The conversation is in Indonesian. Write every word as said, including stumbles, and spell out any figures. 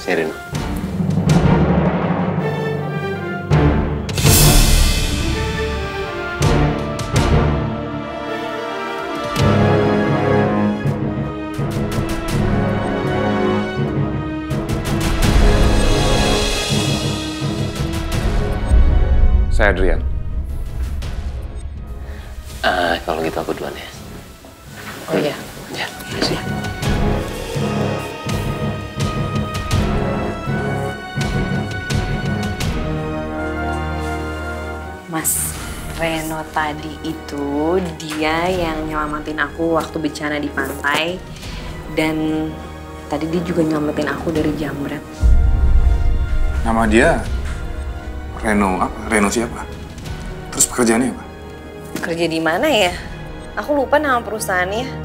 Saya Reno. Saya Adrian. Uh, kalau gitu aku duluan ya. Oh iya. Ya, makasih. Mas, Reno tadi itu dia yang nyelamatin aku waktu bencana di pantai. Dan tadi dia juga nyelamatin aku dari jamret. Nama dia Reno apa? Reno siapa? Terus pekerjaannya apa? Kerja di mana ya? Aku lupa nama perusahaannya.